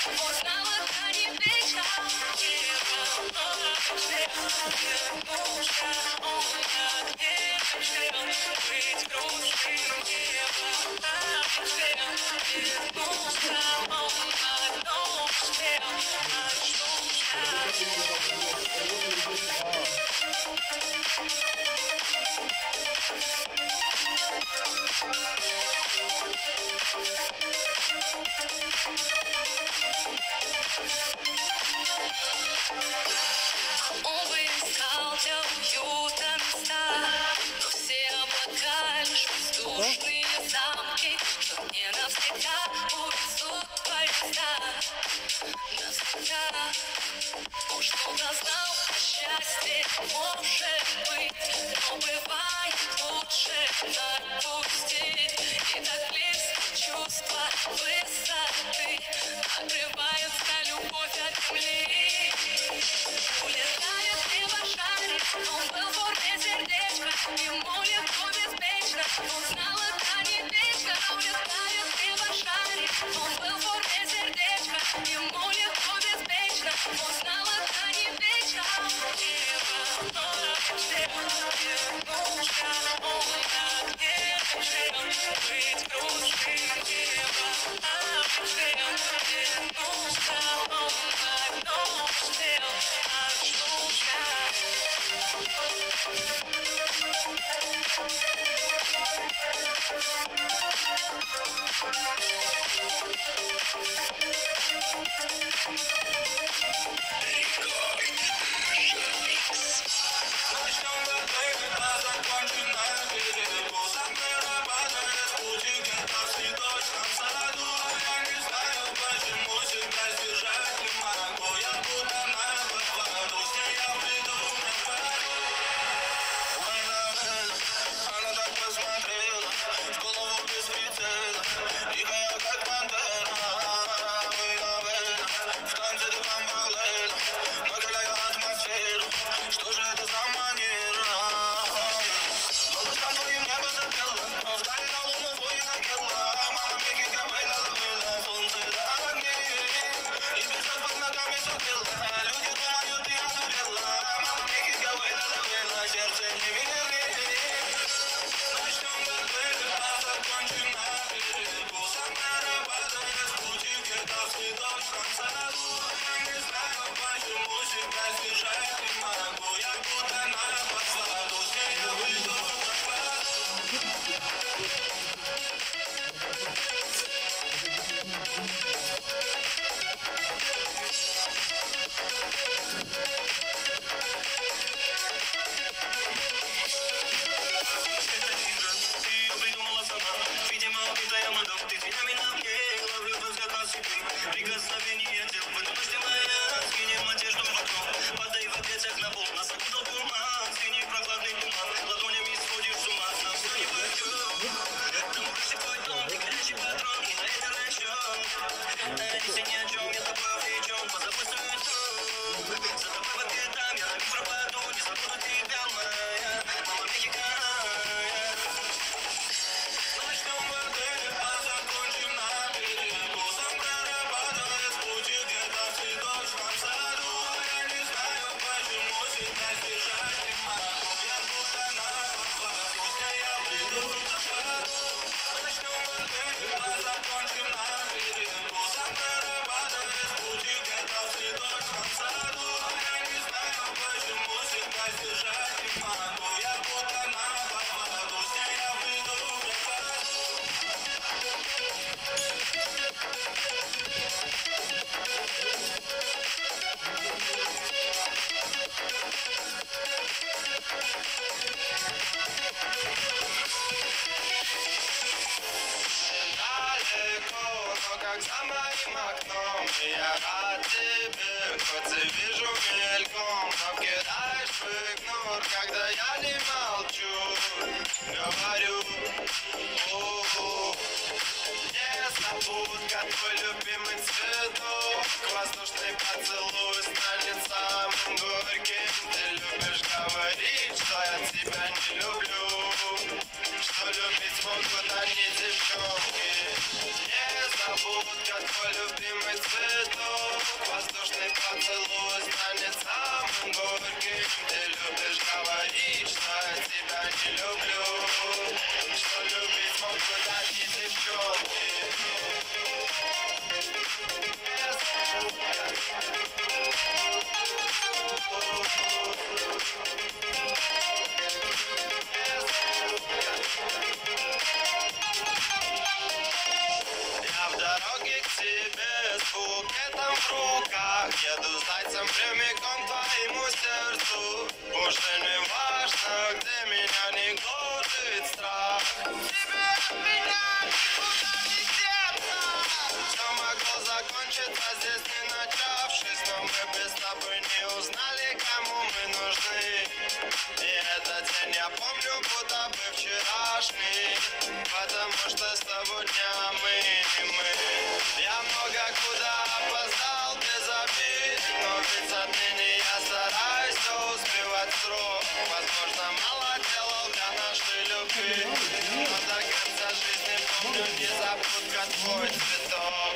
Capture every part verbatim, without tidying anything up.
Он бы искал для уюта места, но все облака лишь воздушные замки, что не навсегда увезут поезда. Навсегда уж кто-то знал о счастье, может быть, но бывает лучше отпустить. И так близко чувства высоты отрываются любовь от земли. Улетает небошарик, он был в форме сердечка, ему легко беспечно, он знал это не вечка. Улетает небошарик, он был в форме сердечка, ему легко беспечно, он знал это не вечка. Небо, но вернулся, он так не хотел быть грустным. Небо, обещал, вернулся, он так давно успел. как за моим окном. И я рад тебе, хоть и вижу мельком, но кидаешь в игнор, когда я не молчу. Говорю, о-о-о, незабудка, твой любимый цветок. Воздушный поцелуй станет самым горьким. Ты любишь говорить, что я тебя не люблю, что любить могут одни девчонки. Незабудка, твой любимый цветок. Воздушный поцелуй станет самым горьким. Ты любишь говорить, что я тебя не люблю, что любить могут одни девчонки. Я в дороге к тебе с букетом в руках, еду зайцем прямиком к твоему сердцу. Уже не важно, где меня не гложет страх. Тебе от меня никуда не деться. Все могло закончиться здесь не начавшись, но мы без тобой не узнали, кому мы нужны. И этот день я помню, будто бы вчерашний, потому что с того дня мы не мы. Я много куда опоздал без обид, но ведь отныне я стараюсь все успевать в срок. Возможно, мало делал для нашей любви, но до конца жизни помню незабудка твой цветок.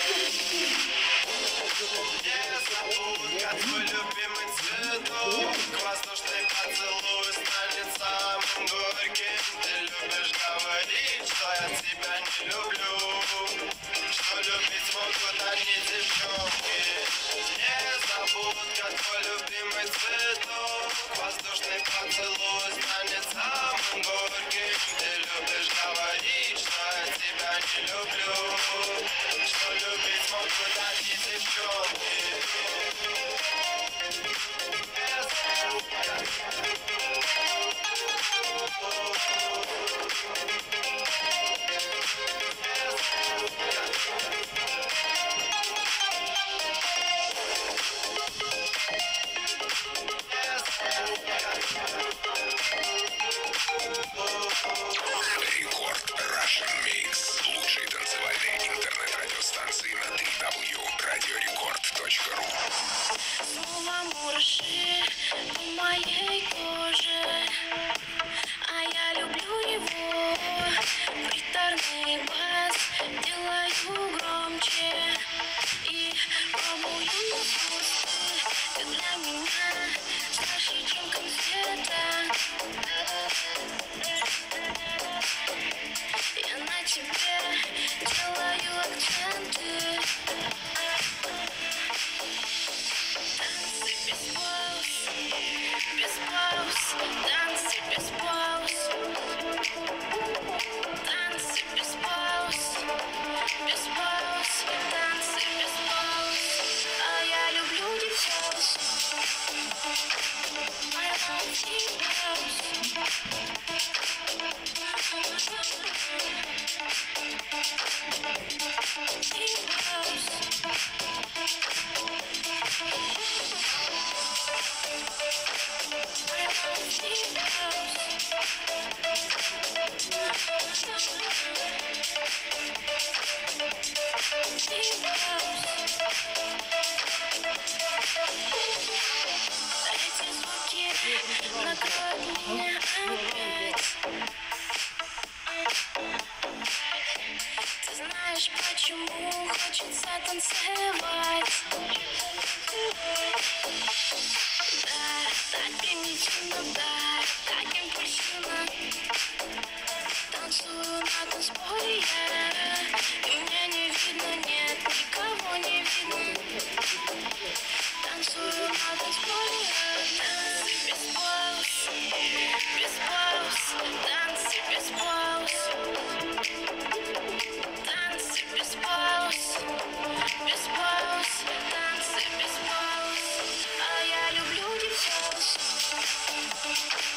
Незабудка твой любимый цветок. Воздушный поцелуй станет самым горьким. Ты любишь говорить, что я тебя не люблю, что любить могут одни девчонки. Незабудка твой любимый цветок. Воздушный поцелуй станет самым горьким. Ты любишь говорить, что я тебя не люблю, что любить могут одни девчонки. Рекорд Russian Mix. Лучшие танцевальные интернет-радиостанции на дабл ю дабл ю дабл ю точка радиорекорд точка ру. Снова мураши по моей коже, а я люблю его. Приторный бас делаю громче и пробую на вкус. Ты для меня старше, чем конфета. Я на тебе делаю акценты. Танцы без пауз, без пауз, танцы без пауз. Танцы без пауз, без пауз, танцы без пауз. А я люблю девчонок. I love deep house. Deep house. I love deep house. Deep house. Эти звуки накроют меня опять. Ты знаешь, почему хочется танцевать? Да, так примитивно, да, так импульсивно. Танцую на танцполе я, и мне не видно, нет, никого не видно. Танцую на танцполе я, танцы без пауз, без пауз, танцы без пауз. Танцы без пауз, без пауз, танцы без пауз. А я люблю девчонок.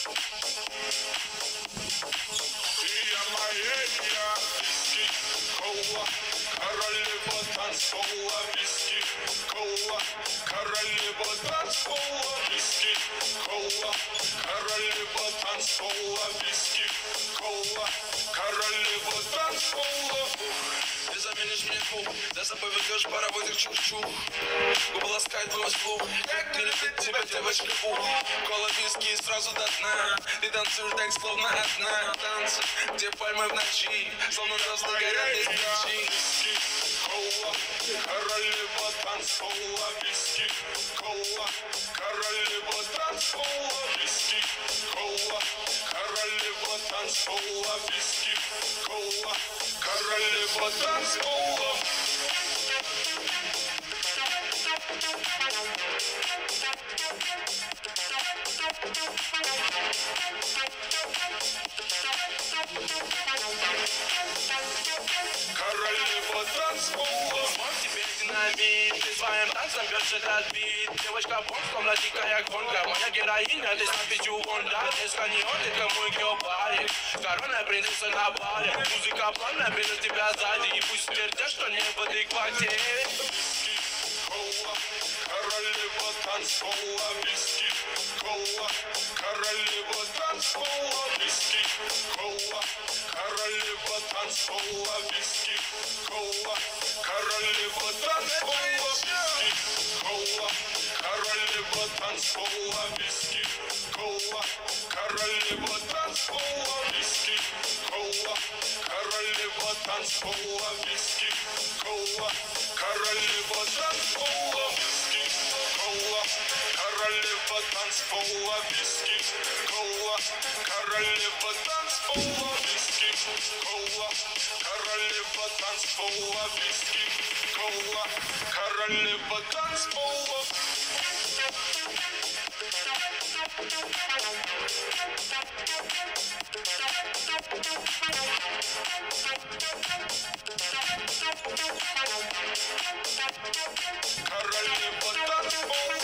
Я моя виски, кола, королева танцпола, виски, кола, королева танцпола, виски, кола, королева танцпола, виски, кола, королева танцпола. Ты заменишь мне пух, за собой ведешь паровозик чух-чух. Губы ласкает твой слух, как не любит тебя девочка, ух. Кола, виски и сразу до дна. Ты танцуешь так, словно одна. Танцы, где пальмы в ночи, словно звезды горят без причин. Кола, королева танцпола, виски, кола, королева танцпола, виски, кола, королева танцпола, виски, кола, королева танцпола. Королева танцпола. Вот теперь динамит, ты своим танцем бьешь этот бит. Девочка бомб, словно дикая гонка. Моя героиня, ты с надписью Honda. Без каньон, это мой геопарик. Корона принцесса на баре. Музыка плавно берет тебя сзади. И пусть твердят, что не в адеквате. Виски, кола, королева танцпола, виски, кола, королева танцпола, виски, кола, королева танцпола, виски, кола, королева танцпола, виски, кола, королева танцпола, виски, кола, королева танцпола, виски, кола, королева танцпола, виски, кола, королева танцпола, виски, кола, королева танцпола, виски, кола, королева танцпола, виски, кола, королева танцпола, виски, кола, королева танцпола. Королева танцпола.